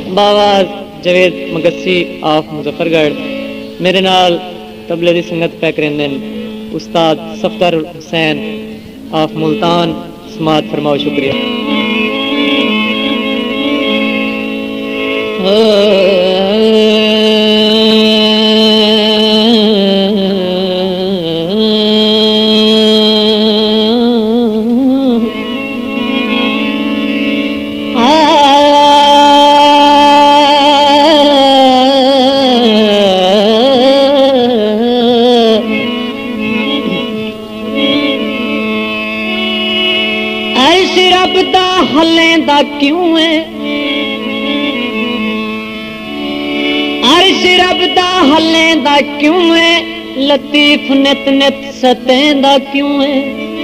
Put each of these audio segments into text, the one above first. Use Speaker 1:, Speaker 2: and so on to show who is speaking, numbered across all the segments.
Speaker 1: बाबा Javed Magsi of Muzaffargarh. मेरे नाल तबले दी संगत पै करेंदे उस्ताद सफदर हुसैन ऑफ मुल्तान। समात फरमाओ। शुक्रिया।
Speaker 2: हलेंदा क्यों है अर्श रब दा हलेंदा क्यों है लतीफ नित नित सतेंदा क्यों है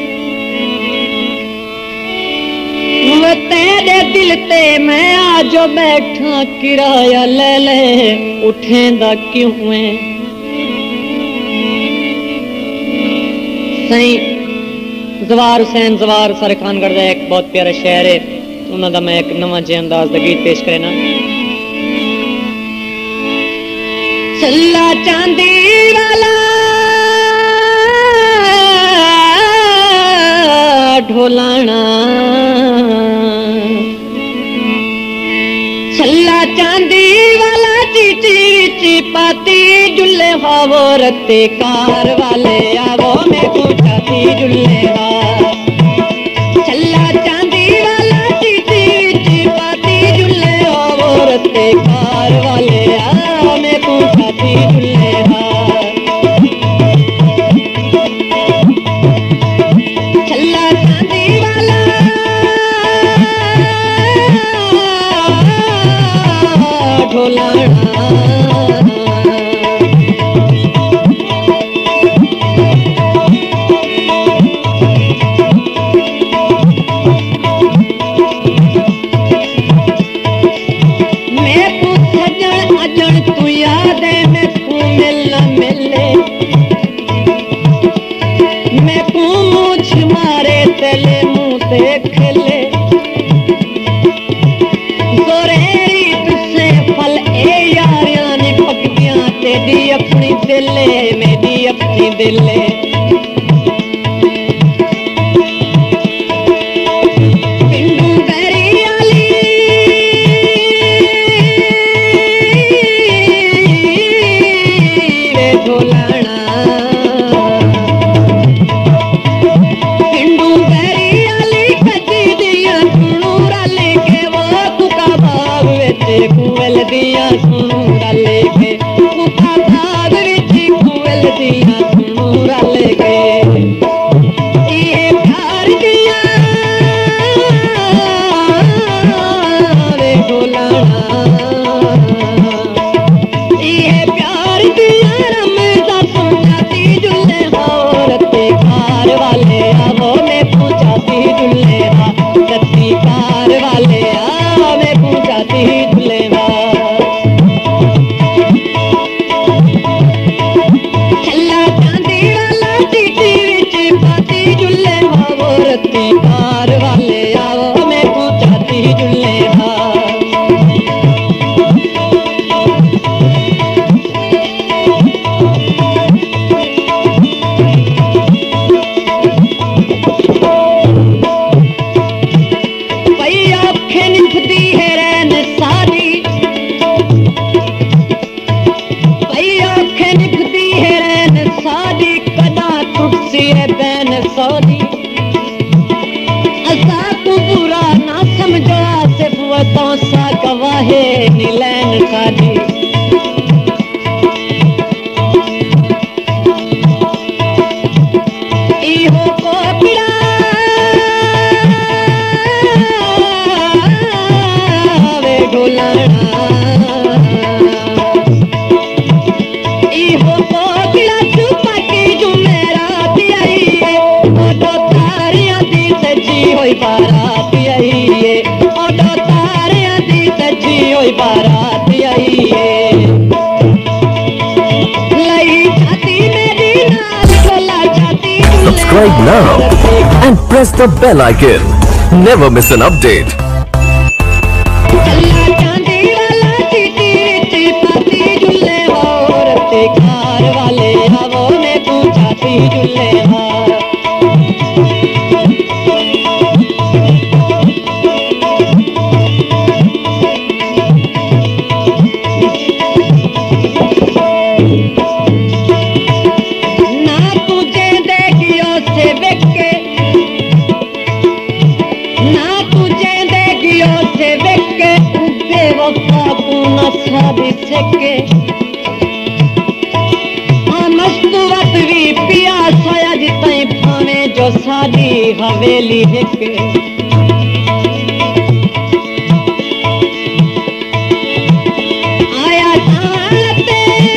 Speaker 2: वो तेरे दिल ते मैं आजो बैठा किराया ले ले उठेंदा क्यों है सही जवार हुसैन जवार सारे खानगढ़ का एक बहुत प्यारा शहर है उन्होंने मैं एक नवा जे अंदाज का गीत पेश करना। चल्ला चांदी वाला ढोलाना चल्ला चांदी वाला चीची ची पाती जुल्ले हावो रत्ते कार वाले आवो मैं पूछाती जुल्ले कार वाले आ मैं पूछाती दुल्हा चल्ला चांदी वाला ढोलाना तू याद है मैं तू मिलना मिले मैं तू मूछ मारे तेले मुंह देख ले जोरेरी तुझसे फल ए यारियां नी पकदियां तेरी अपनी दिले मेरी अपनी दिले कुवल दिया सुनूरा लेके कुका भाग विची कुवल दिया सुनूरा लेके ये प्यार दिया रे ढोलाना ये प्यार दिया रमजा पूछाती जुल्ले औरते कार वाले आवो मैं पूछाती जुल्ले रत्ती कार वाले आ मैं पूछाती कार वाले आओ मैं पूछाती जुल्ले भई आँखें निभदी है रैन सारी भई आँखें निभदी है रैन सारी कदा टुटसी है बैन सौदी बुरा ना समझो आसिफ वतों सा गवाहे नीलैन साधी इहो कोकिड़ा वे ढोलाना इहो कोकिड़ा चुपा के जुमेरात आई है ओडो तारियां दी सजी होई बारात आई है ओडो तारियां दी सजी होई बारात आई है लई छाती मेरी नाल ढोला छाती
Speaker 3: Subscribe now and press the bell icon. Never miss an update.
Speaker 2: चल्ला चांदी वाला बेवफा को न सादी सके मस्त वक्त भी पिया सोया जितई फाने जो सादी हवेली है के आया सालते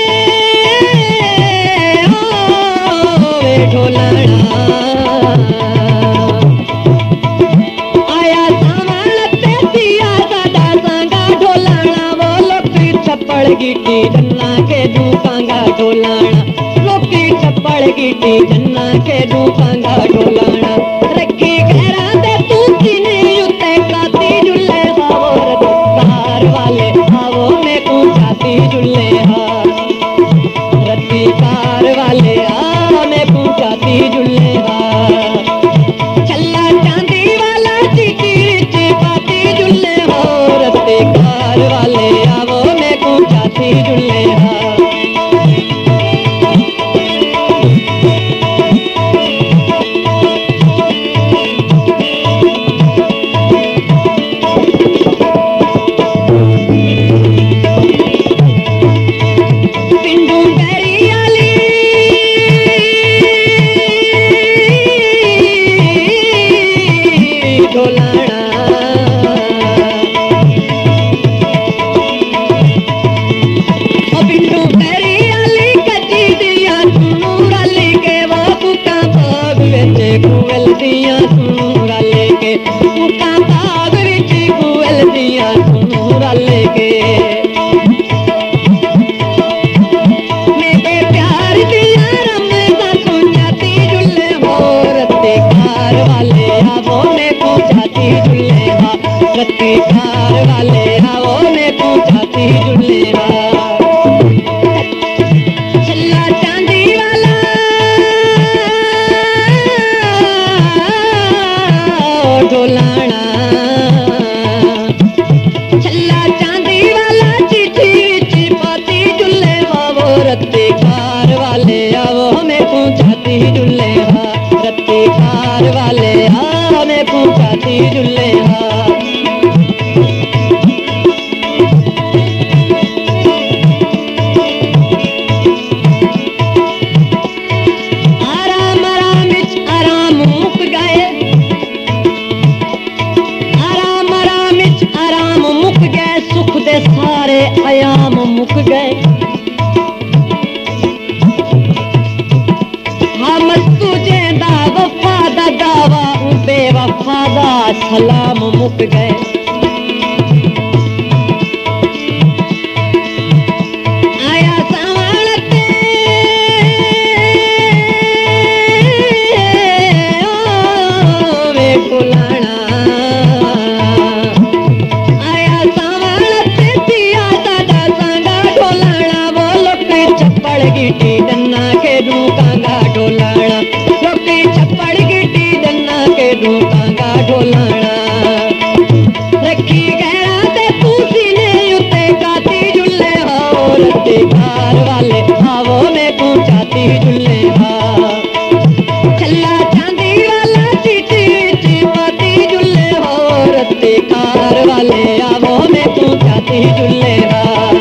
Speaker 2: ओ ढोलना आया सालते दिया दादा संगा ढोलना वो लोकी छप्पड़ गिटी जन्ना के दूकांगा ढोलना छप्पड़ गिटी जन्ना के दूकांगा ढोलाना रखी गहरा दे तू किने युते काती जुल्ले हावर कार वाले हावो में को जाती जुल्ले हा रत्ती कार वाले आ में को जाती जुल्ले हा चल्ला चांदी वाला चिटी रिच पाती जुल्ले हो रत्ती कार वाले आवो में को जाती जुल्ले हा कार वाले आओ में पूछाती जुल्ले चल्ला चांदी वाला ढोलाना चल्ला चांदी वाला चिट्ठी विच पाती जुल्ले वो रत्ती कार वाले आओ में पूछाती जुल्ले रत्ती कार वाले आओ में पूछाती जुल्ले सारे आयाम मुक गए हम तुझे दा वफा दा दावा बेवफा दा सलाम मुक गए आया सावणते वे बुलाना गिटी दन्ना के दूकांगा ढोलाना लोकी छप्पड़ गिटी दन्ना के दूकांगा ढोलाना रखी गहरा ते तू सीने उते काती जुल्ले हो रत्ती कार वाले हावो में पूछाती जुल्ले हा चल्ला चांदी वाला चिट्ठी विच पाती जुल्ले हो रत्ती कार वाले हावो में पूछाती जुल्ले हा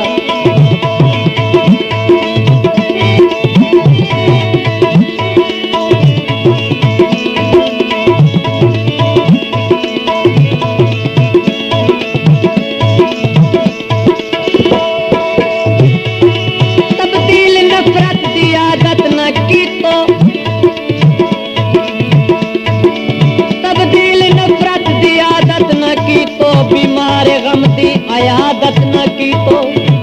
Speaker 2: आयादत न की तो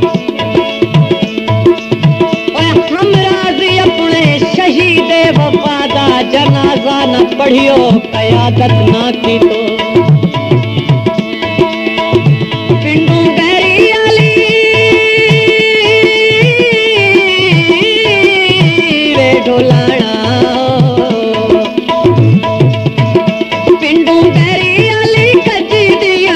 Speaker 2: हम राजी अपने शहीद वफादा जनाजा न पढ़ियो कयादत न की तो पिंडू गहरी आली वे ढोलाना पिंडू गहरी आली कजी दिया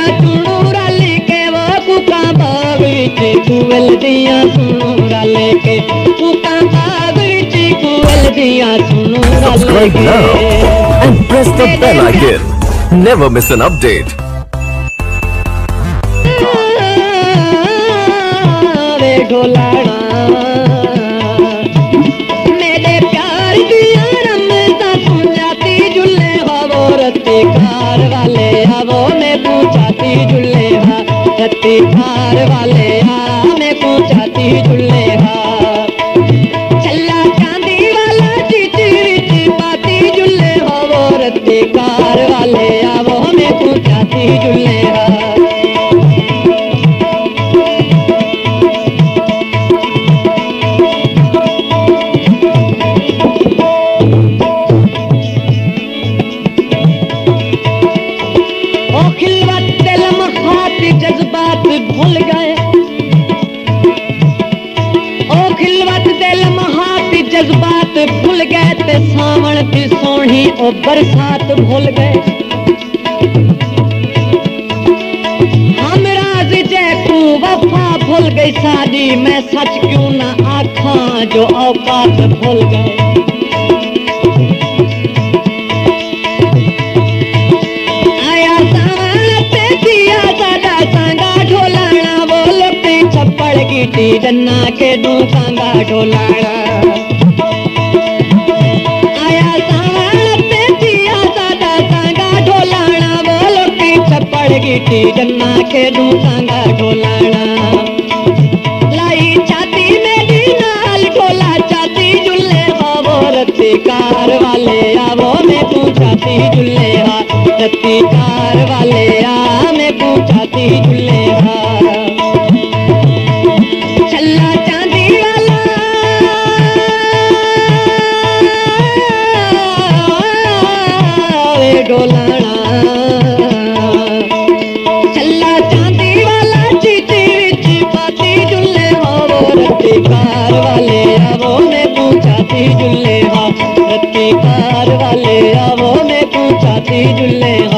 Speaker 2: कुवल दिया सुनूरा लेके कुका बाग विच कुवल दिया सुनूरा लेके
Speaker 3: Subscribe now and press the bell icon. Never miss an update.
Speaker 2: रत्ती कार वाले आ मैं पूछाती झुल्ले हा छल्ला चांदी वाला चीची विच पाती झुल्ले हा वो रत्ती कार वाले आ वो मैं पूछाती झुल्ले हा जज्बात भूल गए ओ खिलवत दिल महाती जज्बात भूल गए ते सावण दी सोहनी ओ बरसात भूल गए हम राज जैकू वफा भूल गई साडी मैं सच क्यों ना आखा जो औकात भूल गए गिटी जन्ना के दू सांगा ढोलाना आया सावण ते जिया सादा सांगा ढोलाना बोलो की छप्पड़ गिटी जन्ना के दू सांगा ढोलाना लाई छाती मेरी नाल ढोला छाती झुल्ले वो रत्ती कार वाले आवो मैं पूछाती झुल्ले हा रत्ती कार वाले आ मैं पूछाती झुल्ले हा ढोलाना छल्ला चांदी वाला चीची विच पाती झुल्ले हा वो रत्ती कार वाले आवो मैं पूछाती झुल्ले हा रत्ती कार वाले आवो मैं पूछाती झुल्ले हा